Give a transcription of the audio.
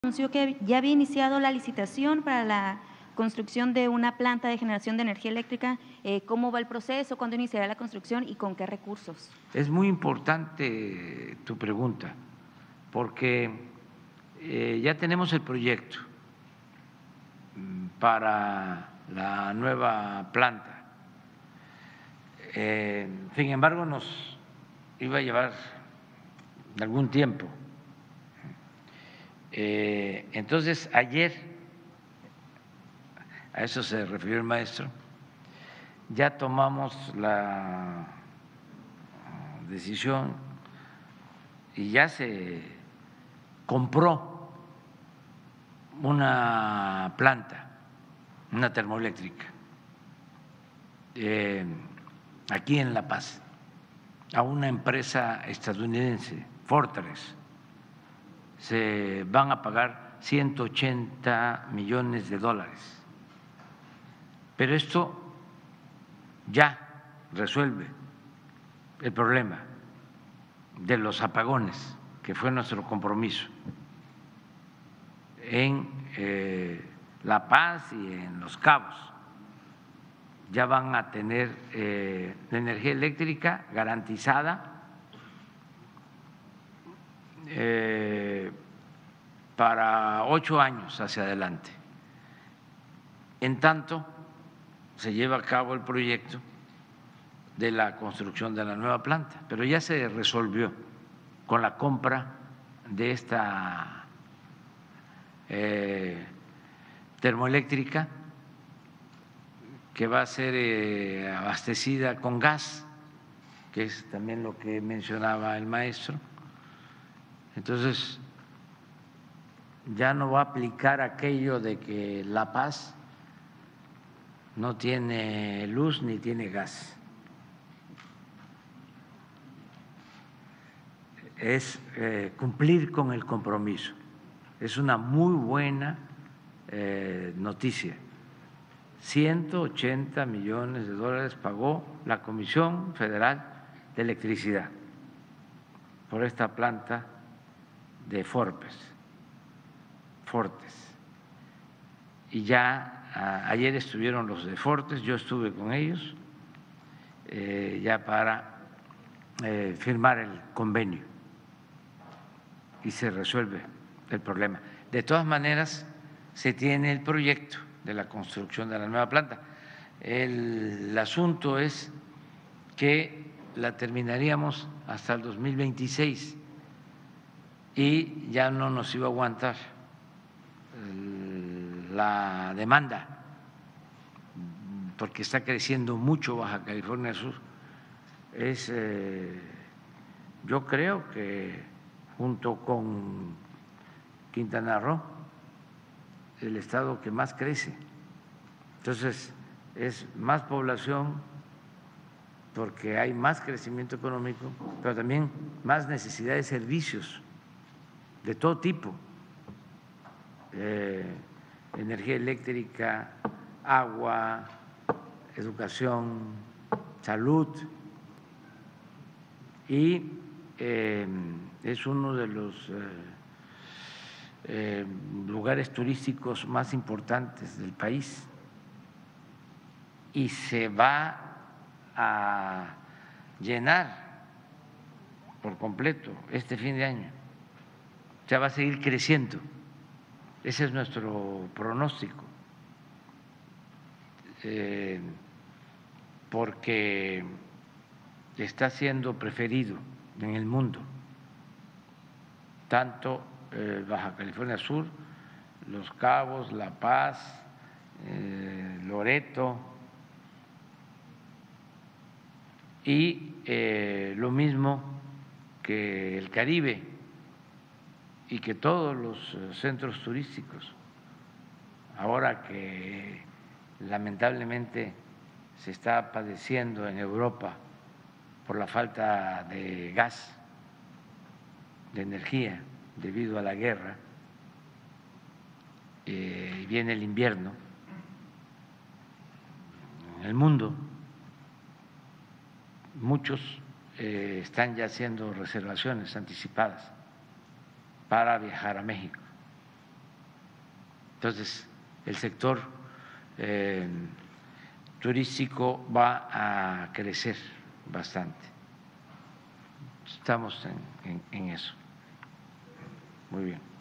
Anunció que ya había iniciado la licitación para la construcción de una planta de generación de energía eléctrica. ¿Cómo va el proceso? ¿Cuándo iniciará la construcción y con qué recursos? Es muy importante tu pregunta, porque ya tenemos el proyecto para la nueva planta. Sin embargo, nos iba a llevar algún tiempo. Entonces, ayer, a eso se refirió el maestro, ya tomamos la decisión y ya se compró una planta, una termoeléctrica, aquí en La Paz, a una empresa estadounidense, Fortress. Se van a pagar 180 millones de dólares. Pero esto ya resuelve el problema de los apagones, que fue nuestro compromiso en La Paz y en Los Cabos. Ya van a tener energía eléctrica garantizada para 8 años hacia adelante. En tanto, se lleva a cabo el proyecto de la construcción de la nueva planta, pero ya se resolvió con la compra de esta termoeléctrica, que va a ser abastecida con gas, que es también lo que mencionaba el maestro. Entonces, ya no va a aplicar aquello de que La Paz no tiene luz ni tiene gas. Es cumplir con el compromiso. Es una muy buena noticia. 180 millones de dólares pagó la Comisión Federal de Electricidad por esta planta de Fortes. Y ya ayer estuvieron los de Fortes, yo estuve con ellos ya para firmar el convenio y se resuelve el problema. De todas maneras, se tiene el proyecto de la construcción de la nueva planta. El asunto es que la terminaríamos hasta el 2026 y ya no nos iba a aguantar la demanda, porque está creciendo mucho Baja California Sur. Es, yo creo que junto con Quintana Roo, el estado que más crece. Entonces, es más población porque hay más crecimiento económico, pero también más necesidad de servicios de todo tipo, energía eléctrica, agua, educación, salud, y es uno de los lugares turísticos más importantes del país y se va a llenar por completo este fin de año. O sea, va a seguir creciendo. Ese es nuestro pronóstico, porque está siendo preferido en el mundo, tanto Baja California Sur, Los Cabos, La Paz, Loreto, y lo mismo que el Caribe y que todos los centros turísticos. Ahora que lamentablemente se está padeciendo en Europa por la falta de gas, de energía, debido a la guerra, y viene el invierno en el mundo, muchos están ya haciendo reservaciones anticipadas para viajar a México. Entonces, el sector turístico va a crecer bastante. Estamos en eso. Muy bien.